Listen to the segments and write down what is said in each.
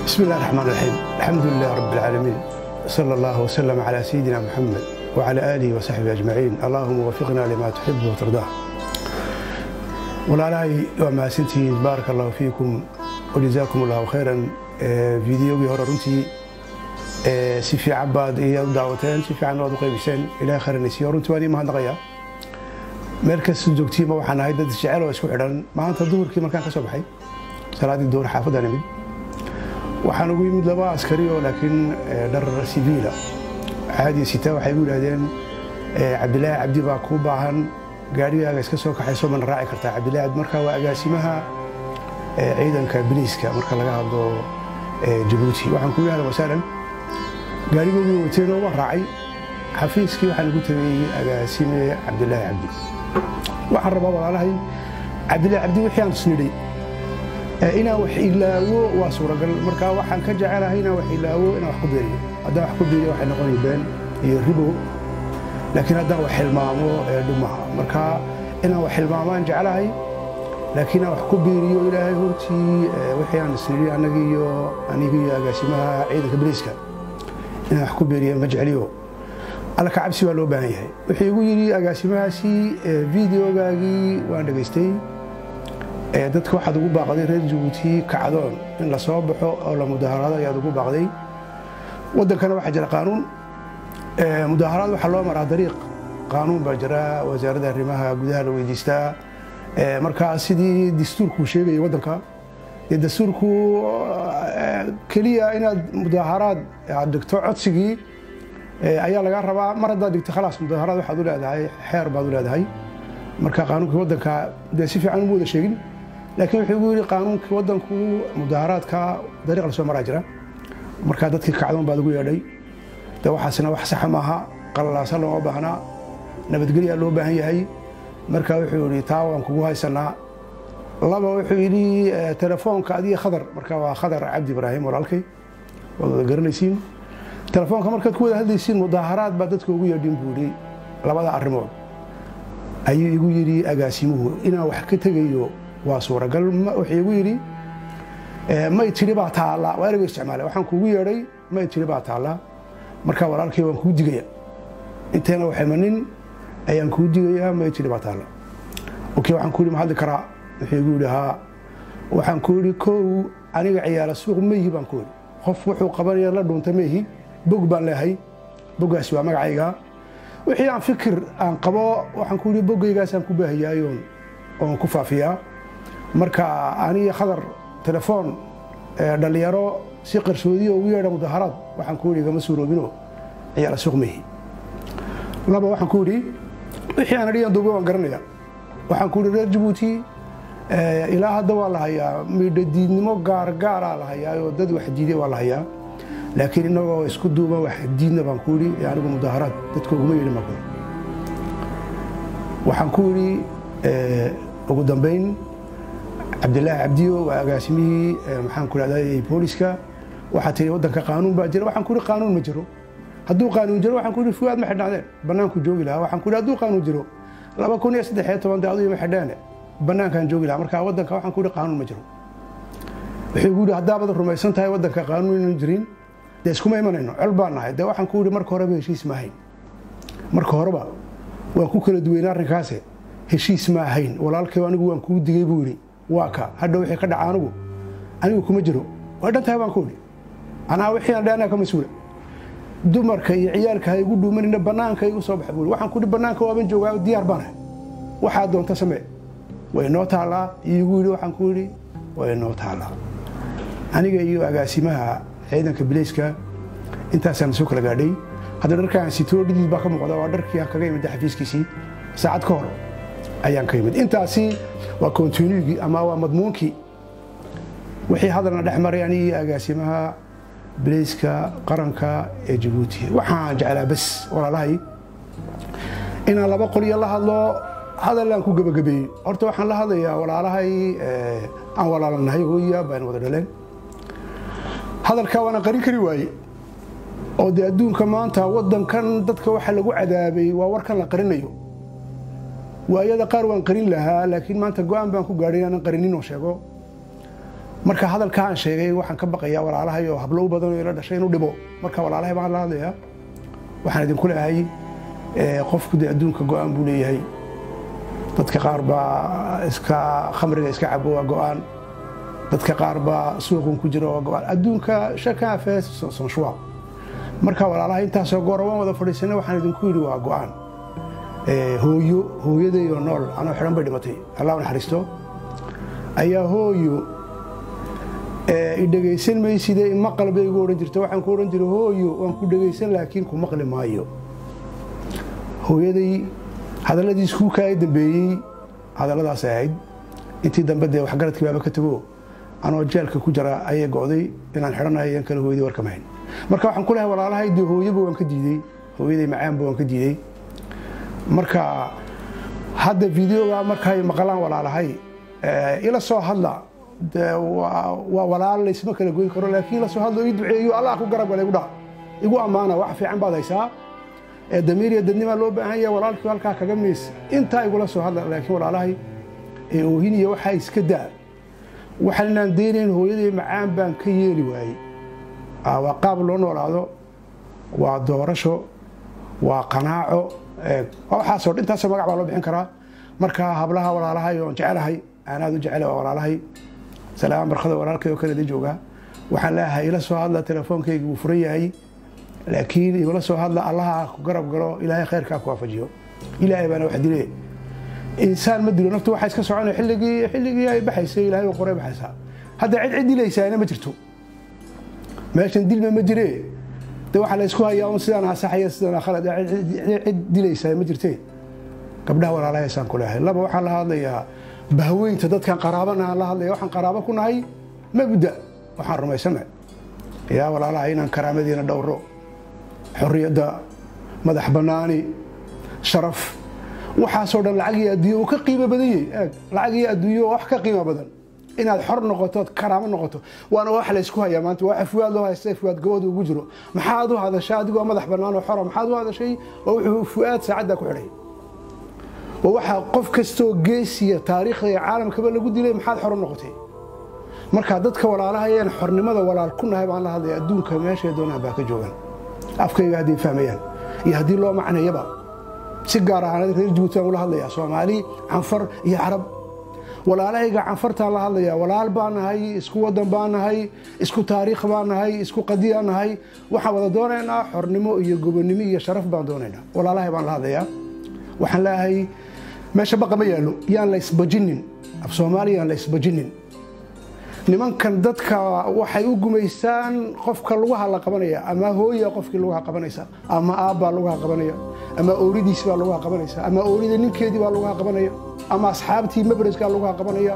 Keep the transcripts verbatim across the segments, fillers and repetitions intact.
بسم الله الرحمن الرحيم. الحمد لله رب العالمين، صلى الله وسلم على سيدنا محمد وعلى آله وصحبه أجمعين. اللهم وفقنا لما تحب وترضاه. والله وما سنتي بارك الله فيكم وجزاكم الله خيرا. فيديو هور runtii si fiican baad iyo daawateen, si fiican waad u qaybiseen. ilaa khayranaysiyo runtii waan ma hadlaya meel ka soo joogtiima waxaan ahay dad jecel oo isku xidhan. maanta duhurkii markaan ka soo baxay salaadii duhur xaafadda nimid, waxaan ugu yimid laba askari oo laakiin dhar siviila caadi sita. waxay u yiraahdeen Cabdilaahi Cabdi baa ku baahan gaarigaaga iska soo kaxayso man raaci kartaa. Cabdilaahi markaa waa agaasimaha ciidanka biliiska marka laga hadlo Djibouti. waxaan ku yiraahdaa wasaalan gaarigoodu wateen oo raacay xafiiskii. waxaan ugu tagay agaasime Cabdilaahi Cabdi. waxaan rabaa walaalahay Cabdilaahi Cabdi wixii aan isnidhay inaan wax ilaawo waa suuragal. markaa waxaan ka jecelahay inaan wax ilaawo inaan wax ku beeriyo. haddaan wax ku beeriyo waxay noqonaya been iyo ribo, laakiin haddaan wax hilmaamo dhumaha. markaa inaan wax hilmaamaan jecelahay, laakiin aan wax ku beeriyo ilaahay hortii wixii aan isnidhay annaga iyo aniga iyo agaasimaha ciidanka biliiska inaan wax ku beeriyo ma jeceliyo. alla ka cabsi baa loo baahan yahay. wuxuu igu yidhi agaasimahaasi videogaagii waan dhegaystay, dadka waxaad ugu baaqday reer Djibouti kacdoon in la soo baxo oo la mudaharaado ayaad ugu baaqday. waddankana waxaa jira qaanuun mudaharaad waxaa loo maraa dariiq qaanuun baa jira, wasaaradda arrimaha gudaha la weydiistaa. markaa sidii dastuurku sheegayay waddanka, dee dastuurku keliya inaad mudaharaad aad dhigto codsigii ayaa laga rabaa. mar haddaad dhigto khalaas mudaharaad waxaad u leedahay xeer baad u leedahay. marka qaanuunka waddanka dee si fiican uma wada sheegin, laakiin wuxuu igu yidhi qaanuunka waddanku mudaharaadka dariiq la soo maraa jira. markaa dadkii kacdoon baad ugu yeedhay. dee waxaasina wax saxa maaha, qalalaasa looma baahnaa, nabadgelyaa loo baahan yahay. markaa wuxuu yidhi taa waan kugu haysanaa. laba wuxuu yidhi telefoonka adiga khadar, markaa waa khadar cabdi ibraahim walaalkay, waad wada garanaysiin. telefoonka markaad ku wada hadlaysiin mudaharaad baa dadka ugu yeedhin buu yidhi. labada arrimood ayuu igu yidhi agaasimuhu inaan wax ka tegayo waa suuragal. wuxuu igu yidhi may tiri baa taalla, waa ereyga isticmaalay. waxaan kuugu yeedhay may tiri baa taalla, markaa walaalkay waan kuu digaya. inteena waxaymanin ayaan kuu digayaa, may tiri baa taalla. okay, waxaan ku yidhi ma hadli karaa? wuxuu igu yidhi haa. waxaan ku yidhi kow aniga ciyaala suuq meehi baan ku yidhi. qof wuxuu qabanaya la dhuunta meehi, bog baan leehay. boggaasi waa magacayga. wixii aan fikir aan qabo waxaan ku yidhi boggaygaasaan ku baahiyaay oon ku faafiyaa. marka aniga khadar telefoon dhalinyaro si qarsoodiya ugu yeedha mudaharaad waxaan ku yidhi gama suuroobino ciyaala suuq meehi. laba waxaan ku yidhi wixii aan adhiyan duuba waan garanaya. waxaan ku yidhi reer Djibouti ilaa hadda waa la hayaa midhadiidnimo gaargaaraa la hayaa oo dad wax diiday waa la hayaa, laakiin inagoo isku duuban wax diidna baan ku yidhi anigu mudaharaad dadka uguma yeedhin baan ku yidhi. waxaan ku yidhi ugu dambayn Cabdilaahi Cabdiyo waa agaasimihii maxaan ku dhahday booliska. waxaa tiri waddanka qaanuun baa jira. waxaan ku yidhi qaanuun ma jiro. hadduu qaanuun jiro waxaan ku yidhi fuwaad ma xidhnaadeen, bannaanku joogi lahaa. waxaan ku yidhi hadduu qaanuun jiro laba kun iyo saddex iyo toban daadu ima xidhaane bannaankaan joogi lahaa. marka waddanka waxaan ku yidhi qaanuun ma jiro. wuxuu igu yidhi haddaabad rumaysan tahay waddanka qaanuun inaan jirin dee iskuma imanayno, col baan nahay. dee waxaan ku yidhi marka horeba heshiis ma ahayn. marka horeba waan ku kala duweynay arrinkaase heshiis ma ahayn. walaalkay anigu waan kuu digay buu yidhi. waa ka hadha wixii ka dhaca anigu anigu kuma jiro, waa dhan tahay baan ku yidhi. anaa wixii aan dhaanaa ka mas-uula. dumarka iyo ciyaalka ha igu dhuumanina bannaanka igu soo baxa buu yidhi. waxaan ku yidhi bannaanka waaban joogaa diyaar baan ahay, waxaa doonta samee, way noo taallaa. iigu yidhi waxaan ku yidhi way noo taallaa. aniga iyo agaasimaha ciidanka biliiska intaasaan soo kala gaadhay. hadda dharkaan sitoo dhidiid baa ka muuqda, waa dharkii kaga yimid xafiiskiisii saacad ka hor ayaan ka yimid. intaasi waa kontinuigii ama waa madmuunkii wixii hadalna dhex maray aniga iyo agaasimaha biliiska qaranka ee Djibouti. waxaan jeclaa bas walaalahay inaan laba qol iyo la hadlo, hadallaan ku gabagabeeyey. horta waxaan la hadlayaa walaalahay aan walaalanahay, hooya baan wada dhaleen. hadalkaa waana qarin kari waaye oo dee adduunka maanta waddankan dadka waxa lagu cadaabay waa warkan la qarinayo. waayada qaar waan qarin lahaa, laakiin maanta go'aan baan ku gaadhay inaan qarinin oo sheego. marka hadalkaan sheegay waxaan ka baqayaa walaalahay oo hablo u badan oo ila dhashay inuu dhibo marka walaalahay baan la hadlayaa waxaan idinku leeyahay qofku de adduunka go'aan buu leeyahay dadka qaar baa iska khamriga iska cabo waa go'aan dadka qaar baa suuqan ku jira waa go'aan adduunka shaka fees soo shwa marka walaalahay intaas oo goor waan wada fadhiisanay waxaan idinku yiri waa go'aan ee hooyo hooyaday oo nool ana xiran bay dhimatay Allah u naxariisto ayaa hooyo ee idageysan may sidee ma qalbeygu oran jirto waxaan ku oran jiray hooyo waan ku dhageysan laakiin ku maqli maayo hooyaday hadalladii isku kaay dambeeyay hadalladaas ahayd intii dambe de wax garadkii baaba ka tago anoo jeelka ku jira ayay go'day inaan xiranahay in kale hooyaday warkamayn marka waxaan ku leeyahay walaalahay de hooyadu waan ka diiday hooyaday macaan baan ka diiday marka hadda videoga markay maqalaan walaalahay ee ila soo hadla waa walaal la isma kala goyn karo laakiin la soo hadlo ii duceeyo Allah ku garab galay gudaa igu amaana wax fiican baad haysaa ee damiiriya dadnimo loo baahan yahay walaalkii halka kaga miis inta igu la soo hadla laakiin walaalahay ee oohiniyo waxa iska daa waxaan deerin hooyaday macaan baan ka yeeli waayay aa qaab loo noolaado waa doorasho waa qanaaco ee waxa soo dhintaas magac baa loo bixin karaa marka hablaha walaalahay oo jecelahay aan aad u jecelahay walaalahay salaam barkada walaalkay oo kale la jooga waxaan leeyahay ila soo hadla telefoonkaygu wuu furan yahay laakiin ila soo hadla Allah ku garab galo ilaahay khayrka ku waafajiyo ilaahay bana wax dilay insaan ma dilo naftu waxa iska soconay xilligii xilligii ay baxaysay ilaahay oo qoray baxaysa hadda cid cid dilaysaana ma jirto meeshan dilma ma jiree de waxa la isku hayaa sidaan asaxaya sidaan khalad cid dilaysaa ma jirtee gabdhaha walaalahay saan ku leeyahay laba waxa la hadlayaa bahweynta dadkan qaraabana la hadlay waxaan qaraabo ku nahay mabda waxaan rumaysanahay yaa walaalahay inaan karaamadina dhowro xorriyada madax banaani sharaf waxa soo dhan lacag iyo adduunyo ka qiimo badan yahay lacag iyo adduunyo wax ka qiimo badan inaad xor noqoto karaamo noqoto waana wax la isku hayaa maanta waxa fuwaad loo haystay fuwaad gabadh ugu jiro maxaad u hadashaa adigoo madax banaan oo xor maxaad u hadashay oo wuxuu fuwaad saacada ku xidhay waxa qof kasto geesiya taariikhda caalamka lagu dilay maxaad xor noqotay marka dadka walaalahaayeen xornimada walaal ku nahay baan la hadlay adduunka meesha doonaa baa ka joogan afkayga hadii fahmayaan iyo hadii loo macnayaba si gaar ah reer Djibouti aan la hadlayaa Soomaali Anfar iyo Arab walaalahayga Anfarta la hadlayaa walaal baan nahay isku wadan baan nahay isku taariikh baan nahay isku qadiya nahay waxa wada doonaynaa xornimo iyo gobonimo iyo sharaf baan doonaynaa walaalahay baan la hadlayaa waxaan leeyahay meesha baqa ma yaalo yaan la isbajinin af Soomaaliya la isbajinin nimankan dadka waxay u gumeystaan qofka lugaha la qabanaya ama hooyo qofkii lugaha qabanaysa ama aabba lugaha qabanaya ama ooridiis baa lugaha qabanaysa ama oorida ninkeedii baa lugaha qabanaya ama asxaabtii mabriska lugaha qabanaya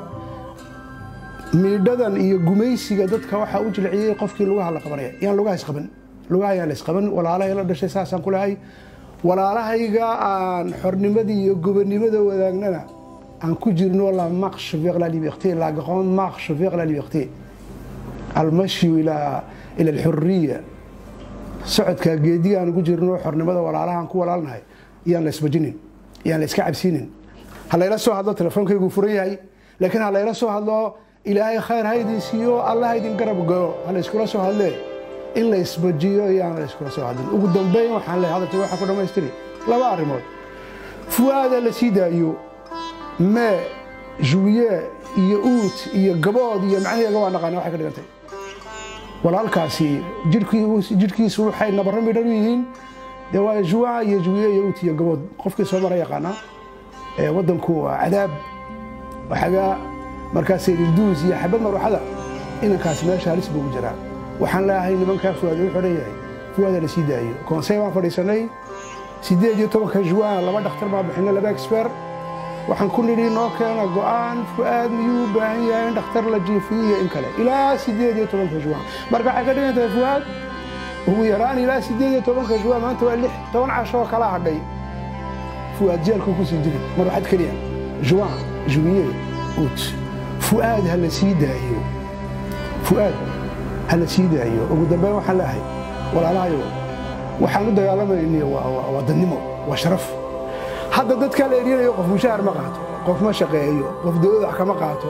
miidadan iyo gumeysiga dadka waxa u jilciyay qofkii lugaha la qabanaya yaan lugaha isqaban lugaha yaan isqaban walaalahay la dhashay saasan ku leeyahay walaalahayga aan xornimadii iyo gobonimada wadaagnana en coup de nous la marche vers la liberté, la grande marche vers la liberté. المشي إلى إلى الحرية. سعد كجدي أنا coup de nous حرنمدا ولا على عن كوا لنا هاي. يعني لسبجنين. يعني لسكعب سنين. هلا يلسوا هذا تلفون كي يقفريه هاي. لكن هلا يلسوا هذا إلهي خير هيدي سيو الله هيدي نقرب جو. هلا يسكوا سوا هلا. إلا يسبجيو يعني يسكوا سوا هذا. وقدام بين وحلا هذا تروح كل ما يشتري. لا بعرف مود. فؤاد اللي سيدا يو. ما جوية يؤوت يجباد يمعنيه جوان قانا واحد كده قلتي ولا الكاسي جركي جركي سروح حي نبرم بدريين دوا جوا يجوية يؤوت يجباد قف كي صبر يقانا ودن كو عذاب وحاجة مركز الدوز يحب المروح هذا إن كاس ماشي هالس بوجرا وحن لا هاي نبان كاف فؤاد الحرية فؤاد السيداي كون سيما فريساني سيداي طبعا كجوا لما دختر ما بحنا لباكسبر waxaan ku nidhi noo keena go'aan fuaad miyuu baahan yahay in dhakhtar la jiifiyo in kale ilaa sideed iyo toban juwan marka waxa ka dhigantay fuaad ugu yaraan ilaa sideed iyo toban juwan maanta waa lix toban casho kala hadhay fuaad jeelku ku sii jiray mar waxad kaliya juwan juwiye ut fuaad hal sii daayo fuaad hal sii daayo ugu dambeyn waxa la ahay walaalahayo waxaan u dagaalamaynay waa wadanimo waa sharaf هذا دتك على رينا يوقف مشاعر ما قاطو قف ما شقيه قف دولة حكم قاطو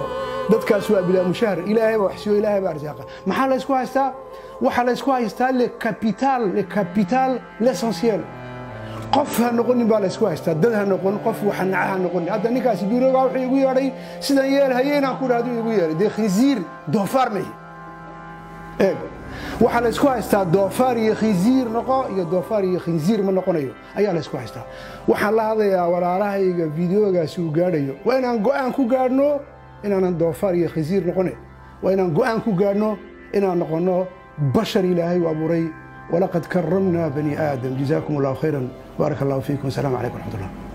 dadkaas waa bilaa mushahar ilaahay baa waxsiyo ilaahay baa arsaaqa maxaa la isku haystaa waxa la isku haystaa le capital le capital l'essentiel qof ha noqonin baa la isku haystaa dad ha noqon qof waxa naca ha noqon hadda ninkaasi biirooga wuxuu igu yeeray sidan yeel hayeenaan ku raado igu yeeray de khizir doofaar may ee waxa la isku haystaa doofaar iyo khizir noqo iyo doofaar iyo khizir ma noqonayo ayaa la isku haystaa waxaan la hadlayaa walaalahayga videogaasi uu gaadhayo waa inaan go'aan ku gaadhno inaan doofaar iyo khizir noqone waa inaan go'aan ku gaadhno inaan noqono bashar ilaahay u abuuray ولقد كرمنا بني آدم جزاكم الله خيرا بارك الله فيكم السلام عليكم ورحمة الله